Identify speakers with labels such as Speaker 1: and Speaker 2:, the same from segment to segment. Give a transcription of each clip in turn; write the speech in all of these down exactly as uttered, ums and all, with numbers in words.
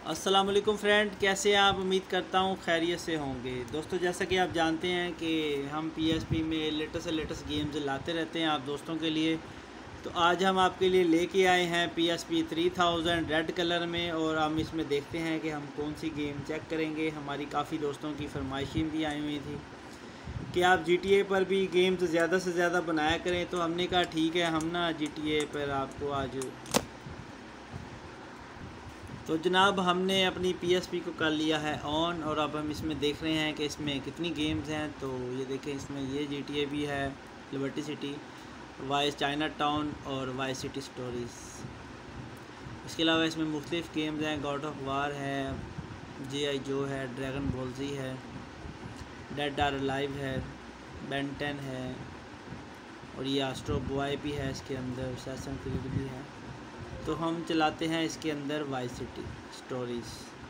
Speaker 1: अस्सलाम वालेकुम फ्रेंड, कैसे हैं आप? उम्मीद करता हूँ खैरियत से होंगे। दोस्तों, जैसा कि आप जानते हैं कि हम पीएसपी में लेटेस्ट से लेटेस्ट गेम्स लाते रहते हैं आप दोस्तों के लिए। तो आज हम आपके लिए लेके आए हैं PSP three thousand red colour में, और हम इसमें देखते हैं कि हम कौन सी गेम चेक करेंगे। हमारी काफ़ी दोस्तों की फरमाइशें भी आई हुई थी कि आप जीटीए पर भी गेम्स ज़्यादा से ज़्यादा बनाया करें, तो हमने कहा ठीक है, हम ना जीटीए पर आपको आज तो जनाब हमने अपनी पीएसपी को कर लिया है ऑन, और अब हम इसमें देख रहे हैं कि इसमें कितनी गेम्स हैं। तो ये देखें, इसमें ये जीटीए भी है, Liberty City, Vice China Town और वाइस सिटी स्टोरीज़। इसके अलावा इसमें मुख्तलिफ़ गेम्स हैं, गॉड ऑफ वार है, जे आई जो है, ड्रैगन बॉल जी है, डेड आर अलाइव है, बेन टेन है, और ये एस्ट्रो बॉय भी है इसके अंदर, असैसिन क्रीड भी है। तो हम चलाते हैं इसके अंदर वाइस सिटी स्टोरीज़।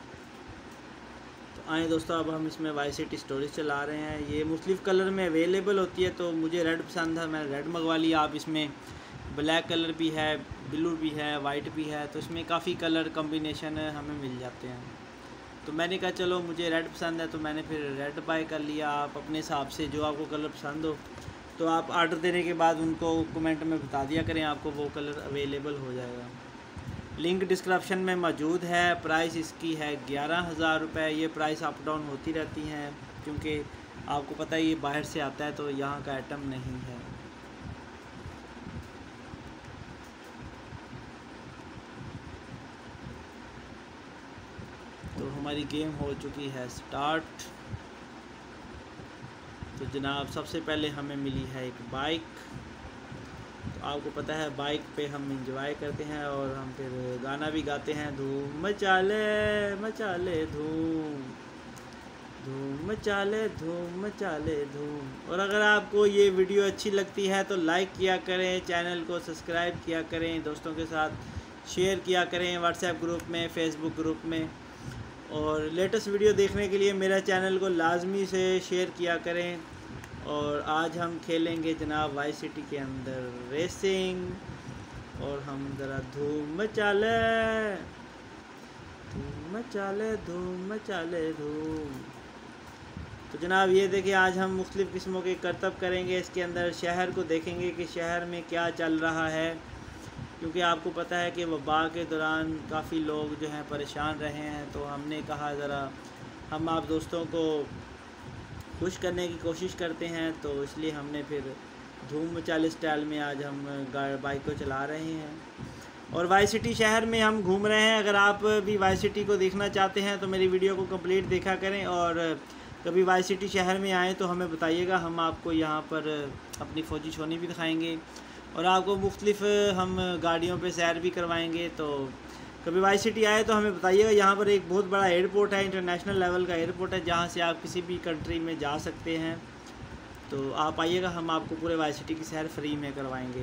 Speaker 1: तो आए दोस्तों, अब हम इसमें वाइस सिटी स्टोरीज़ चला रहे हैं। ये मुख्तलिफ़ कलर में अवेलेबल होती है, तो मुझे रेड पसंद है, मैंने रेड मंगवा लिया। आप इसमें ब्लैक कलर भी है, ब्लू भी है, वाइट भी है, तो इसमें काफ़ी कलर कम्बिनेशन हमें मिल जाते हैं। तो मैंने कहा चलो मुझे रेड पसंद है, तो मैंने फिर रेड बाय कर लिया। आप अपने हिसाब से जो आपको कलर पसंद हो, तो आप आर्डर देने के बाद उनको कमेंट में बता दिया करें, आपको वो कलर अवेलेबल हो जाएगा। लिंक डिस्क्रिप्शन में मौजूद है। प्राइस इसकी है ग्यारह हज़ार रुपये। ये प्राइस अप डाउन होती रहती हैं, क्योंकि आपको पता है ये बाहर से आता है, तो यहाँ का आइटम नहीं है। तो हमारी गेम हो चुकी है स्टार्ट। तो जनाब सबसे पहले हमें मिली है एक बाइक। तो आपको पता है बाइक पे हम इंजॉय करते हैं, और हम फिर गाना भी गाते हैं, धूम मचा ले मचा ले धूम, धूम मचा ले धूम मचा ले धूम। और अगर आपको ये वीडियो अच्छी लगती है तो लाइक किया करें, चैनल को सब्सक्राइब किया करें, दोस्तों के साथ शेयर किया करें, व्हाट्सएप ग्रुप में, फेसबुक ग्रुप में। और लेटेस्ट वीडियो देखने के लिए मेरा चैनल को लाजमी से शेयर किया करें। और आज हम खेलेंगे जनाब वाइस सिटी के अंदर रेसिंग, और हम ज़रा धूम मचा ले धूम मचा ले धूम मचा ले धूम। तो जनाब ये देखिए, आज हम मुख्तलिफ़ किस्मों के करतब करेंगे इसके अंदर। शहर को देखेंगे कि शहर में क्या चल रहा है, क्योंकि आपको पता है कि वबा के दौरान काफ़ी लोग जो हैं परेशान रहे हैं। तो हमने कहा ज़रा हम आप दोस्तों को खुश करने की कोशिश करते हैं, तो इसलिए हमने फिर धूम मचाले स्टाइल में आज हम बाइक को चला रहे हैं। और वाई सिटी शहर में हम घूम रहे हैं। अगर आप भी वाई सिटी को देखना चाहते हैं तो मेरी वीडियो को कंप्लीट देखा करें, और कभी वाई सिटी शहर में आएँ तो हमें बताइएगा, हम आपको यहाँ पर अपनी फ़ौजी छोनी भी दिखाएँगे, और आपको मुख्तलिफ़ हम गाड़ियों पे सैर भी करवाएंगे। तो कभी वाई सिटी आए तो हमें बताइएगा। यहाँ पर एक बहुत बड़ा एयरपोर्ट है, इंटरनेशनल लेवल का एयरपोर्ट है, जहाँ से आप किसी भी कंट्री में जा सकते हैं। तो आप आइएगा, हम आपको पूरे वाई सिटी की सैर फ्री में करवाएंगे।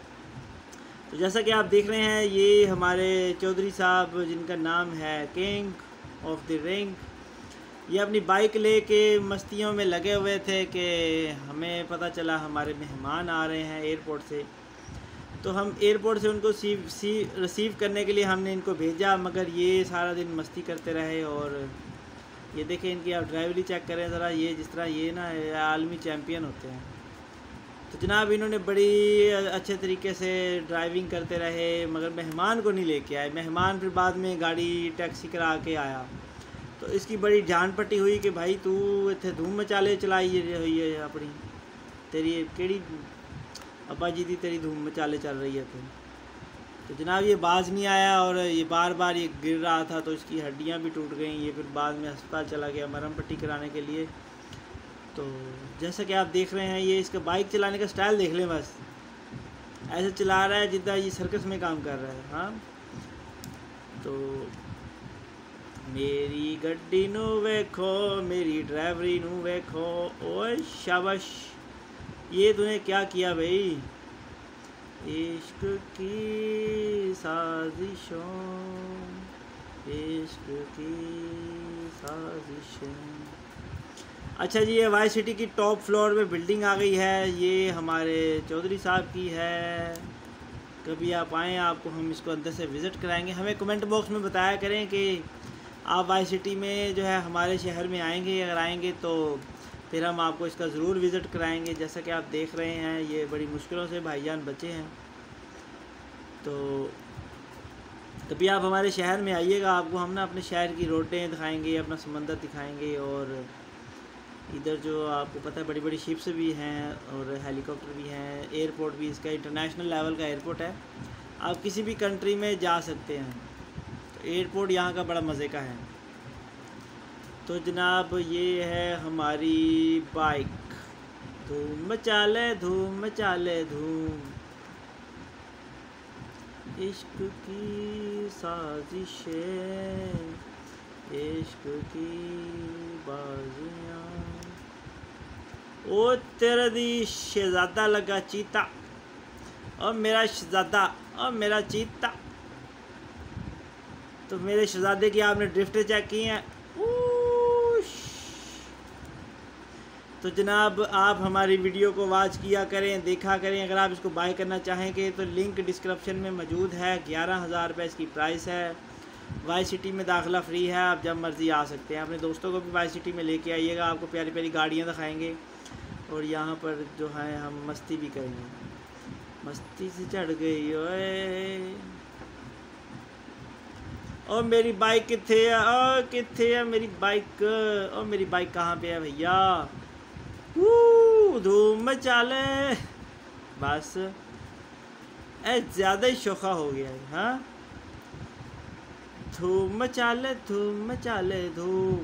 Speaker 1: तो जैसा कि आप देख रहे हैं, ये हमारे चौधरी साहब, जिनका नाम है किंग ऑफ द रिंग, ये अपनी बाइक लेके मस्तियों में लगे हुए थे कि हमें पता चला हमारे मेहमान आ रहे हैं एयरपोर्ट से। तो हम एयरपोर्ट से उनको सी सी रिसीव करने के लिए हमने इनको भेजा, मगर ये सारा दिन मस्ती करते रहे। और ये देखें, इनकी आप ड्राइवरी चेक करें ज़रा, ये जिस तरह ये ना आलमी चैम्पियन होते हैं। तो जनाब इन्होंने बड़ी अच्छे तरीके से ड्राइविंग करते रहे, मगर मेहमान को नहीं लेके आए। मेहमान फिर बाद में गाड़ी टैक्सी करा के आया। तो इसकी बड़ी जान पट्टी हुई कि भाई तू इतने धूम मचाले चलाई हुई है अपनी, तेरी केड़ी अब्बा जी दी तेरी धूम मचाले चल रही है। तो तो जनाब ये बाज नहीं आया, और ये बार बार ये गिर रहा था, तो इसकी हड्डियां भी टूट गई। ये फिर बाद में अस्पताल चला गया मरहम पट्टी कराने के लिए। तो जैसा कि आप देख रहे हैं, ये इसका बाइक चलाने का स्टाइल देख लें, बस ऐसे चला रहा है जितना ये सर्कस में काम कर रहा है। हाँ, तो मेरी गड्डी नू वेखो, मेरी ड्राइवरी नू वेखो, ओए शाबाश, ये तूने क्या किया भाई, इश्क की साजिशों, इश्क की साजिशें। अच्छा जी, ये वाई सिटी की टॉप फ्लोर पे बिल्डिंग आ गई है, ये हमारे चौधरी साहब की है। कभी आप आएँ, आपको हम इसको अंदर से विज़िट कराएंगे। हमें कमेंट बॉक्स में बताया करें कि आप वाई सिटी में जो है हमारे शहर में आएंगे, अगर आएंगे तो फिर हम आपको इसका ज़रूर विज़िट कराएंगे। जैसा कि आप देख रहे हैं ये बड़ी मुश्किलों से भाईजान बचे हैं, तो कभी आप हमारे शहर में आइएगा, आपको हम ना अपने शहर की रोडें दिखाएंगे, अपना समंदर दिखाएंगे। और इधर जो आपको पता है बड़ी बड़ी शिप्स भी हैं और हेलीकॉप्टर भी हैं, एयरपोर्ट भी इसका इंटरनेशनल लेवल का एयरपोर्ट है, आप किसी भी कंट्री में जा सकते हैं। तो एयरपोर्ट यहाँ का बड़ा मज़े का है। तो जनाब ये है हमारी बाइक, धूम मचा ले धूम मचा ले धूम, इश्क की साजिशें, इश्क की बाजियाँ। ओ तेरा दी शहज़ादा लगा चीता, और मेरा शहज़ादा और मेरा चीता। तो मेरे शहज़ादे की आपने ड्रिफ्ट चेक की हैं। तो जनाब आप हमारी वीडियो को वॉच किया करें, देखा करें। अगर आप इसको बाय करना चाहेंगे तो लिंक डिस्क्रिप्शन में मौजूद है। ग्यारह हज़ार रुपये इसकी प्राइस है। वाई सिटी में दाखिला फ्री है, आप जब मर्ज़ी आ सकते हैं। अपने दोस्तों को भी वाई सिटी में लेके आइएगा, आपको प्यारी प्यारी गाड़ियाँ दिखाएंगे और यहाँ पर जो है हम मस्ती भी करेंगे। मस्ती से चढ़ गई ओए, और मेरी बाइक किथे है, और किथे है मेरी बाइक, और मेरी बाइक कहाँ पे है भैया। धूम मचा ले, बस ए ज़्यादा ही शोखा हो गया है। हाँ, धूम मचा ले धूम मचा ले धूम।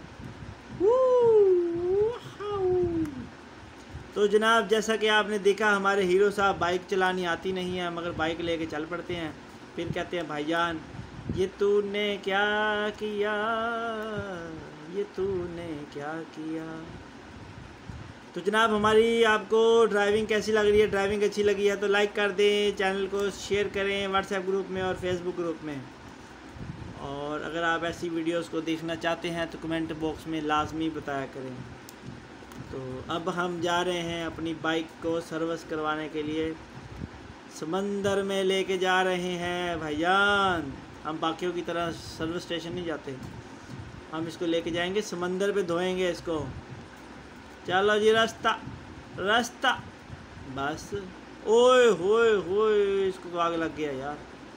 Speaker 1: तो जनाब जैसा कि आपने देखा हमारे हीरो साहब बाइक चलानी आती नहीं है, मगर बाइक लेके चल पड़ते हैं। फिर कहते हैं भाईजान ये तूने क्या किया, ये तूने क्या किया। तो जनाब हमारी आपको ड्राइविंग कैसी लग रही है? ड्राइविंग अच्छी लगी है तो लाइक कर दें, चैनल को शेयर करें व्हाट्सएप ग्रुप में और फेसबुक ग्रुप में। और अगर आप ऐसी वीडियोस को देखना चाहते हैं तो कमेंट बॉक्स में लाजमी बताया करें। तो अब हम जा रहे हैं अपनी बाइक को सर्विस करवाने के लिए, समंदर में लेके जा रहे हैं भाईजान। हम बाकियों की तरह सर्विस स्टेशन नहीं जाते, हम इसको लेके जाएंगे समंदर पे, धोएंगे इसको। चलो जी, रास्ता रास्ता बस। ओए होए होए, इसको तो आग लग गया यार।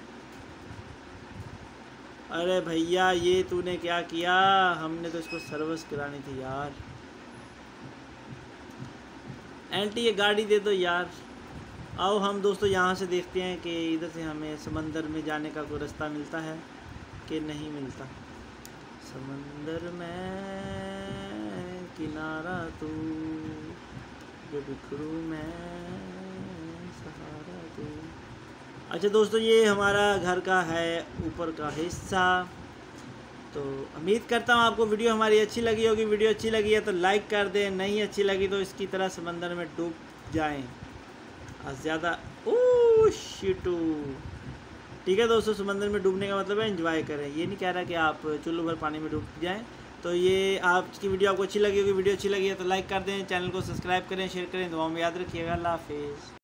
Speaker 1: अरे भैया ये तूने क्या किया, हमने तो इसको सर्विस करानी थी यार। एंटी ये गाड़ी दे दो यार। आओ हम दोस्तों यहाँ से देखते हैं कि इधर से हमें समंदर में जाने का कोई रास्ता मिलता है कि नहीं मिलता। समंदर में किनारा तू, जो बिखरू मैं सहारा तू। अच्छा दोस्तों ये हमारा घर का है ऊपर का हिस्सा। तो उम्मीद करता हूँ आपको वीडियो हमारी अच्छी लगी होगी। वीडियो अच्छी लगी है तो लाइक कर दें, नहीं अच्छी लगी तो इसकी तरह समंदर में डूब जाएं ज़्यादा। ओह शिटू, ठीक है दोस्तों, समंदर में डूबने का मतलब है एंजॉय करें, ये नहीं कह रहा कि आप चुल्लू भर पानी में डूब जाएं। तो ये आपकी वीडियो आपको अच्छी लगी होगी। वीडियो अच्छी लगी है तो लाइक कर दें, चैनल को सब्सक्राइब करें, शेयर करें, दुआओं में याद रखिएगा। अल्लाह हाफिज़।